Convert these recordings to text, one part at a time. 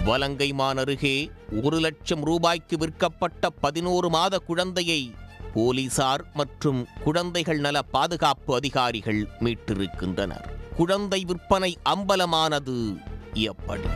வலங்கைமான் அருகே 1 லட்சம் ரூபாய்க்கு விற்கப்பட்ட 11 மாத குழந்தையை போலீசார் மற்றும் குழந்தைகள் நல பாதுகாப்பு அதிகாரிகள் மீட்டிருக்கின்றனர். குழந்தை விற்பனை அம்பலமானது எப்படி?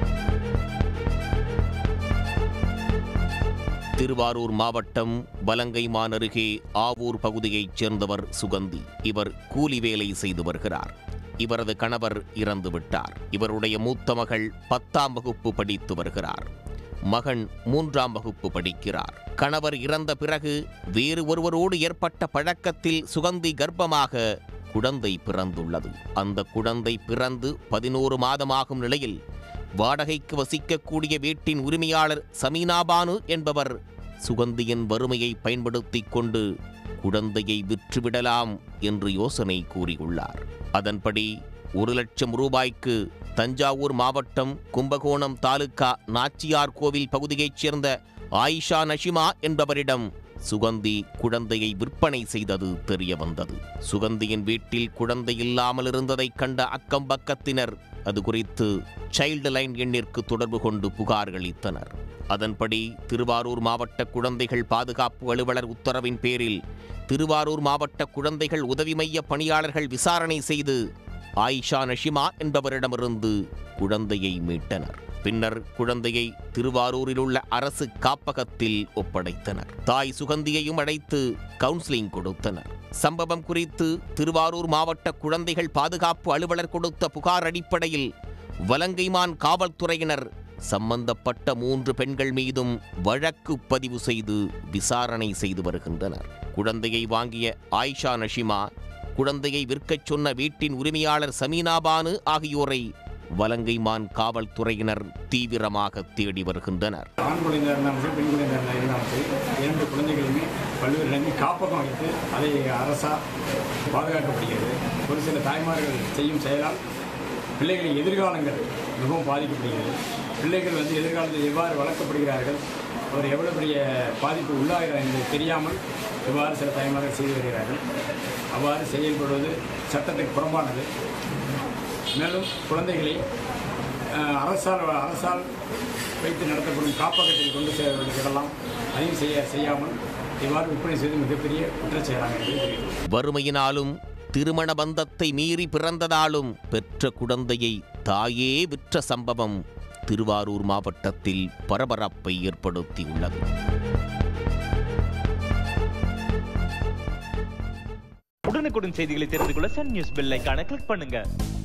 திருவாரூர் மாவட்டம் வலங்கைமான் அருகே ஆவூர் பகுதியைச் சேர்ந்தவர் சுகந்தி. இவர் கூலி வேலை செய்து வருகிறார். இவரது கணவர் இறந்துவிட்டார். இவருடைய மூத்த மகள் 10ஆம் வகுப்பு படித்து வருகிறார். மகன் 3ஆம் வகுப்பு படிக்கிறார். கணவர் இறந்த பிறகு வேறு ஒருவரோடு ஏற்பட்ட பழக்கத்தில் சுகந்தி கர்ப்பமாக குழந்தை பிறந்துள்ளது. அந்த குழந்தை பிறந்து 11 மாதமாகும் நிலையில் வாடகைக்கு வசிக்கக்கூடிய வீட்டின் உரிமையாளர் சமீனாபானு என்பவர் சுகந்தியின் வறுமையை பயன்படுத்திக் கொண்டு குழந்தையை விற்றுவிடலாம் என்று யோசனை கூறியுள்ளார். அதன்படி 1 லட்சம் ரூபாய்க்கு தஞ்சாவூர் மாவட்டம் கும்பகோணம் தாலுகா நாச்சியார் கோவில் பகுதியைச் சேர்ந்த ஆயிஷா நஷிமா என்பவரிடம் சுகந்தி குழந்தையை விற்பனை செய்தது தெரிய வந்தது. சுகந்தியின் வீட்டில் குழந்தை இல்லாமல் இருந்ததைக் கண்ட அக்கம் பக்கத்தினர் அது குறித்து சைல்டு லைன் எண்ணிற்கு தொடர்பு கொண்டு புகார் அளித்தனர். அதன்படி திருவாரூர் மாவட்ட குழந்தைகள் பாதுகாப்பு அலுவலர் உத்தரவின் பேரில் திருவாரூர் மாவட்ட குழந்தைகள் உதவி மைய பணியாளர்கள் விசாரணை செய்து ஆயிஷா நஷிமா என்பவரிடமிருந்து குழந்தையை மீட்டனர். பின்னர் குழந்தையை திருவாரூரில் உள்ள அரசு காப்பகத்தில் ஒப்படைத்தனர். தாய் சுகந்தியையும் அழைத்து கவுன்சிலிங் கொடுத்தனர். சம்பவம் குறித்து திருவாரூர் மாவட்ட குழந்தைகள் பாதுகாப்பு அலுவலர் கொடுத்த புகார் அடிப்படையில் வலங்கைமான் காவல்துறையினர் சம்பந்தப்பட்ட 3 பெண்கள் மீதும் வழக்கு பதிவு செய்து விசாரணை செய்து வருகின்றனர். குழந்தையை வாங்கிய ஆயிஷா நஷிமா, குழந்தையை விற்கச் சொன்ன வீட்டின் உரிமையாளர் சமீனாபானு ஆகியோரை வலங்கைமான் காவல்துறையினர் தீவிரமாக தேடி வருகின்றனர். ஆண் குழந்தையாக இருந்தாலும் சரி, பெண் குழந்தையாக இருந்தாலும் சரி, 2 குழந்தைகளுமே பல்வேறு இடங்களில் காப்பகம் வைத்து அதை அரசால் பாதுகாக்கப்படுகிறது. ஒரு சில தாய்மார்கள் செய்யும் செயலால் பிள்ளைகளின் எதிர்காலங்கள் மிகவும் பாதிக்கப்படுகிறது. பிள்ளைகள் எதிர்காலத்தில் எவ்வாறு வளர்க்கப்படுகிறார்கள், அவர் எவ்வளோ பெரிய பாதிப்பு உள்ளாகிறார் என்பது தெரியாமல் இவ்வாறு சில தாய்மார்கள் செய்து வருகிறார்கள். அவ்வாறு செயல்படுவது சட்டத்துக்கு புறம்பானது. மேலும் குழந்தைகளை அரசால் வைத்து நடத்தப்படும் காப்பகத்தில் கொண்டு செல்லலாம். அதையும் செய்யாமல் இவ்வாறு விற்பனை செய்து மிகப்பெரிய குற்றச்செயலாக. வறுமையினாலும் திருமண பந்தத்தை மீறி பிறந்ததாலும் பெற்ற குழந்தையை தாயே விற்ற சம்பவம் திருவாரூர் மாவட்டத்தில் பரபரப்பை ஏற்படுத்தியுள்ளது. உடனுக்குடன் செய்திகளை தெரிந்து கொள்ள சன் நியூஸ் பெல் ஐகானை கிளிக் பண்ணுங்க.